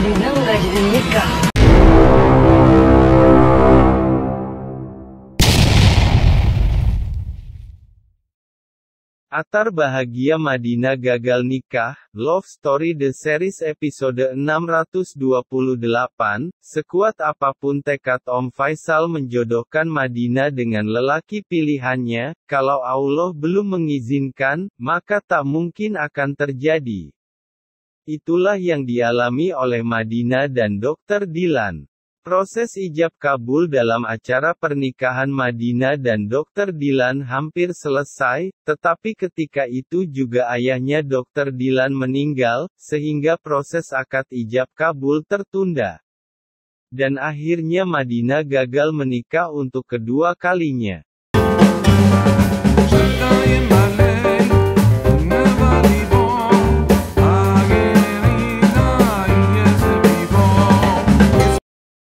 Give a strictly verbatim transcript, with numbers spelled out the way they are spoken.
Madinah nggak jadi nikah. Atar bahagia Madinah gagal nikah, Love Story The Series episode enam ratus dua puluh delapan, sekuat apapun tekad Om Faisal menjodohkan Madinah dengan lelaki pilihannya, kalau Allah belum mengizinkan, maka tak mungkin akan terjadi. Itulah yang dialami oleh Madinah dan dokter Dilan. Proses ijab kabul dalam acara pernikahan Madinah dan dokter Dilan hampir selesai, tetapi ketika itu juga ayahnya dokter Dilan meninggal, sehingga proses akad ijab kabul tertunda. Dan akhirnya Madinah gagal menikah untuk kedua kalinya.